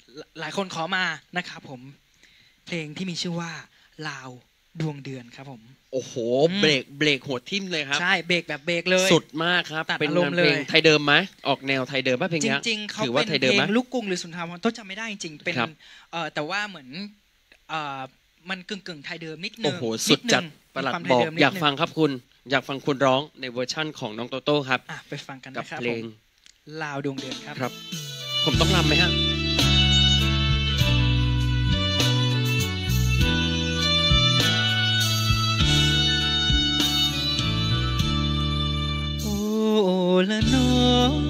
หลายคนขอมานะครับผมเพลงที่มีชื่อว่าลาวดวงเดือนครับผมโอ้โหเบรกโหดทิ่มเลยครับใช่เบรกแบบเบรกเลยสุดมากครับเป็นงานเพลงไทยเดิมไหมออกแนวไทยเดิมป่ะเพลงนี้จริงๆเขาเป็นเพลงลูกกรุงหรือสุนทรภรณ์ต้นจำไม่ได้จริงๆเป็นแต่ว่าเหมือนมันกึ่งไทยเดิมนิดนึงโอ้โหสุดจัดประหลัดบอกอยากฟังครับคุณอยากฟังคุณร้องในเวอร์ชั่นของน้องโตโต้ครับไปฟังกันนะครับเพลงลาวดวงเดือนครับผมต้องรำไหมฮะโอ้ละนอ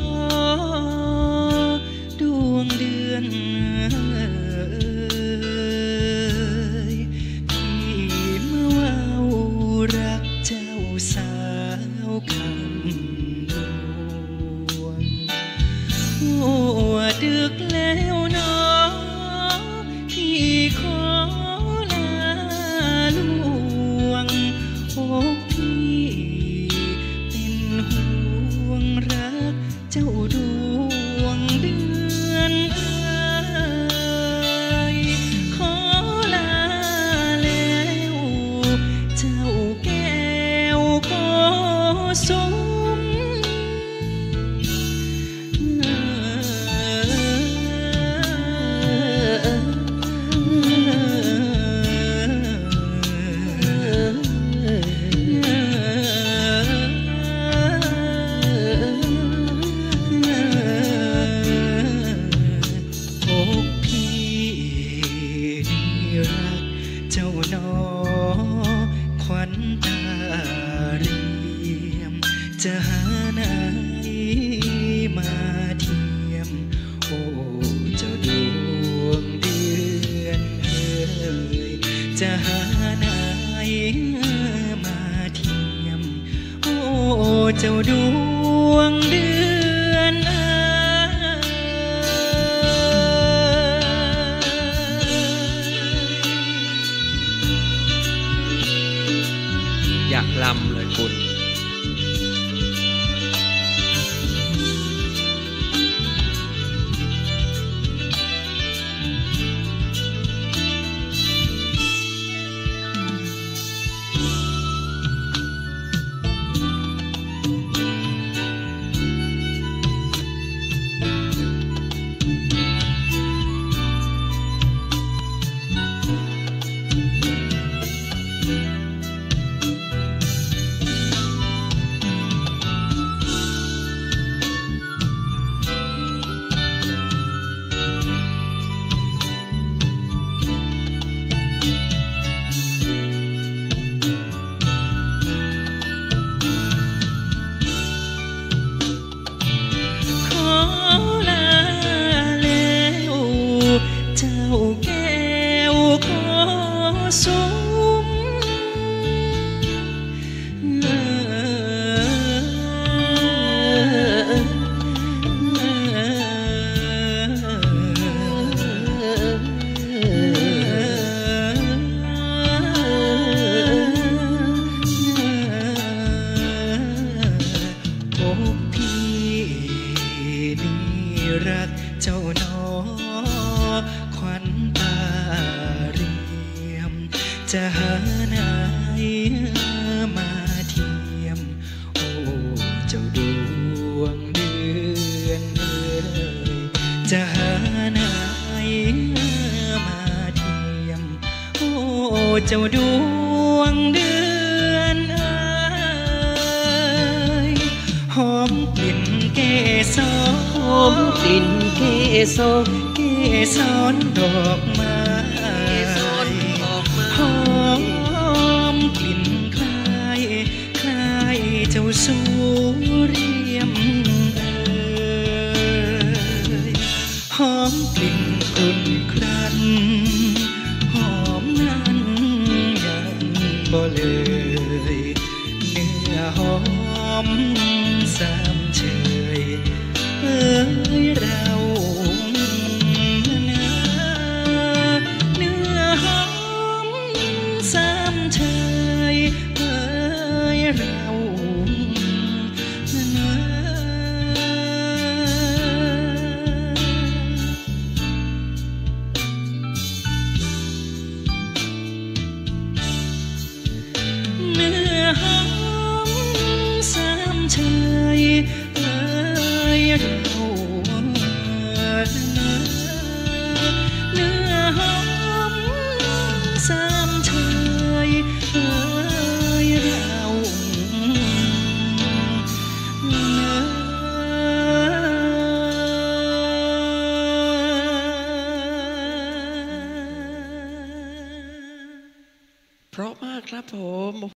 ดวงเดือนที่เมื่อว่ารักเจ้าสาวคำดวงโอ้ดึกแล้วน้องพี่ขอลาลวงโอ้พี่เป็นห่วงรักเจ้าดวงเดือนขอลาแล้วเจ้าแก้วขอสมจะหาไหนมาเทียมโอ้เจ้าดวงเดือนจะหาไหนมาเทียมโอ้เจ้าดวงเดือนอยากลำเลยคุณรักเจ้าหนอขวัญตาเรียมจะหาไหนมาเทียมโอ้เจ้าดวงเดือนจะหาไหนมาเทียมโอ้เจ้าดวงเดือนหอมกลิ่นเกสรหอมกลิ่นเกสรเกสรดอกไม้หอมกลิ่นคล้ายคล้ายเจ้าสุริยมหอมกลิ่นอุ่นครันหอมนั้นยังบ่เลยเนื้อหอมสามเชยเราเนื้อหอมสามเชยเราเราเนื้อหอมสามเชยเราเพราะมากครับผม